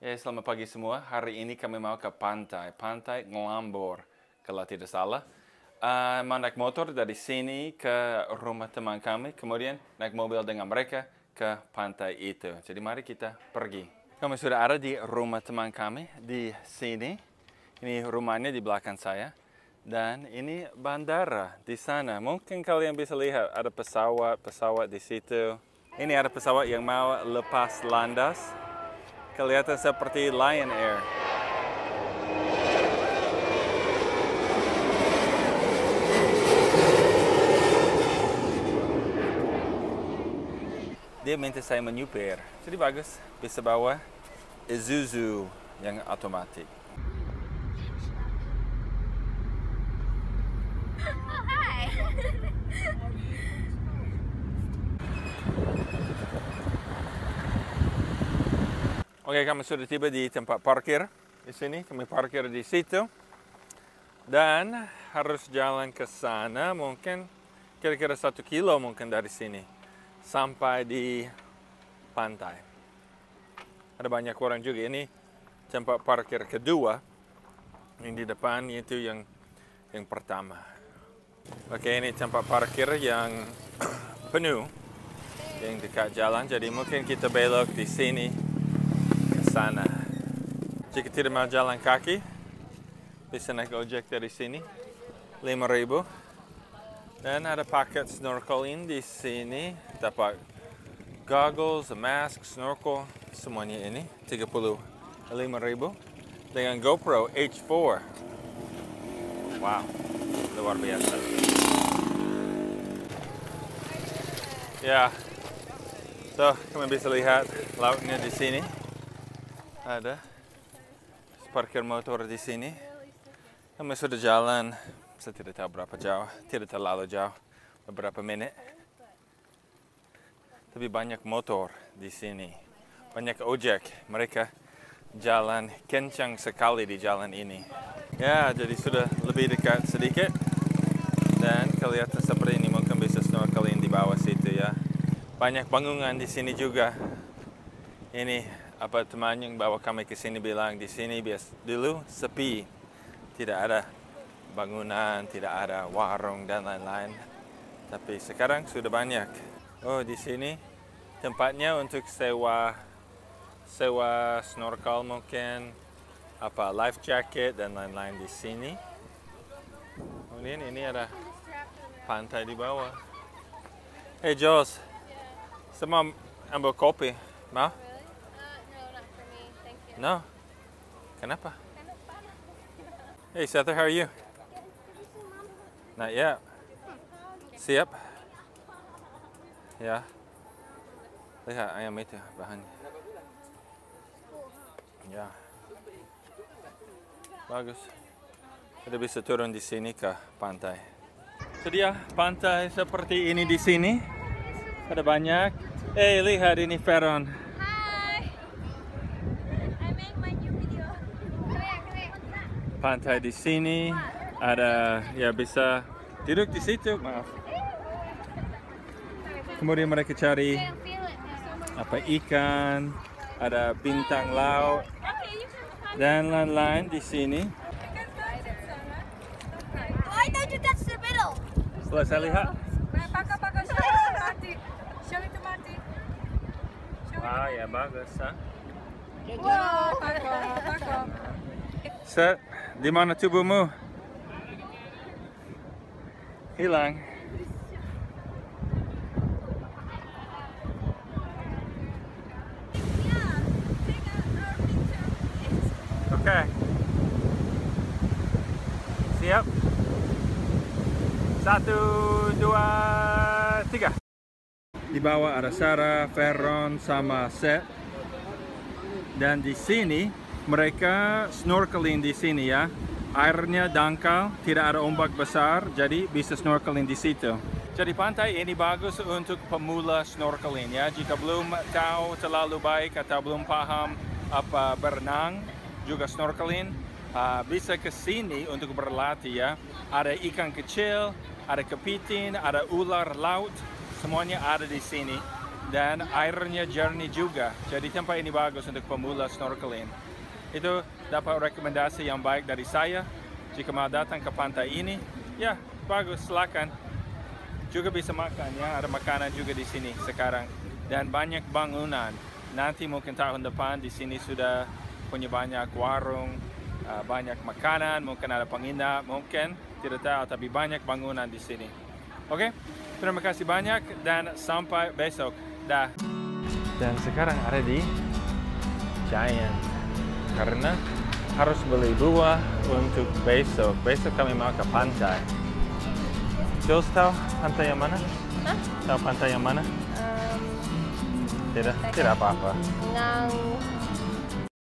Selamat pagi semua. Hari ini kami mau ke Pantai Ngelambor, kalau tidak salah. Mau naik motor dari sini ke rumah teman kami, kemudian naik mobil dengan mereka ke pantai itu. Jadi mari kita pergi. Kami sudah ada di rumah teman kami di sini. Ini rumahnya di belakang saya. Dan ini bandara di sana. Mungkin kalian bisa lihat ada pesawat di situ. Ini ada pesawat yang mau lepas landas. Kelihatan seperti Lion Air. Dia minta saya menyupir. Jadi bagus, bisa bawa Isuzu yang otomatis. Oh, hi. Oke, kami sudah tiba di tempat parkir di sini. Kami parkir di situ dan harus jalan ke sana. Mungkin kira-kira 1 kilo mungkin dari sini sampai di pantai. Ada banyak orang juga. Ini tempat parkir kedua. Yang di depan itu yang pertama. Oke, ini tempat parkir yang penuh, yang dekat jalan. Jadi mungkin kita belok di sini. Sana. Jika tidak mau jalan kaki, bisa naik ojek dari sini, 5.000. Dan ada paket snorkeling di sini, dapat goggles, mask, snorkel, semuanya ini 35.000 dengan GoPro H4. Wow, luar biasa. Ya, so kalian bisa lihat lautnya di sini. Ada parkir motor di sini. Kami sudah jalan, saya tidak tahu berapa jauh, tidak terlalu jauh, beberapa menit. Tapi banyak motor di sini, banyak ojek. Mereka jalan kencang sekali di jalan ini. Ya, jadi sudah lebih dekat sedikit. Dan kelihatan seperti ini, mungkin bisa snorkeling di bawah situ ya. Banyak bangunan di sini juga. Ini apa teman yang bawa kami ke sini bilang di sini dulu sepi, tidak ada bangunan, tidak ada warung dan lain-lain. Tapi sekarang sudah banyak. Oh, di sini tempatnya untuk sewa snorkel mungkin, apa life jacket dan lain-lain di sini. Kemudian ini ada pantai di bawah. Hey Jules, saya mau ambil kopi, mau? No. Kenapa? Hey, Seth, how are you? Not yet. Siap? Ya. Lihat ayam itu bahannya. Ya. Bagus. Kita bisa turun di sini ke pantai. Jadi ya, pantai seperti ini di sini. Ada banyak. Hey, lihat ini Veron. Pantai di sini ada, ya bisa duduk di situ, maaf. Kemudian mereka cari apa ikan, ada bintang laut dan lain-lain di sini. Setelah saya lihat, wow ya bagus, ha? Set, di mana tubuhmu? Hilang. Oke. Siap. 1, 2, 3. Di bawah ada Sarah, Veron, sama Seth. Dan di sini mereka snorkeling di sini ya. Airnya dangkal, tidak ada ombak besar, jadi bisa snorkeling di situ. Jadi pantai ini bagus untuk pemula snorkeling ya. Jika belum tahu terlalu baik atau belum paham apa berenang, juga snorkeling, bisa ke sini untuk berlatih ya. Ada ikan kecil, ada kepiting, ada ular laut, semuanya ada di sini. dan airnya jernih juga. Jadi tempat ini bagus untuk pemula snorkeling. Itu dapat rekomendasi yang baik dari saya. Jika mau datang ke pantai ini, ya bagus, silakan. Juga bisa makan ya, ada makanan juga di sini sekarang. Dan banyak bangunan. Nanti mungkin tahun depan di sini sudah punya banyak warung, banyak makanan, mungkin ada penginap, mungkin tidak tahu, tapi banyak bangunan di sini. Oke, terima kasih banyak dan sampai besok. Dah. Dan sekarang ada di Giant karena harus beli buah untuk besok. Besok kami mau ke pantai. Jules tahu pantai yang mana? Hah? Tahu pantai yang mana? Tidak apa-apa. Ngang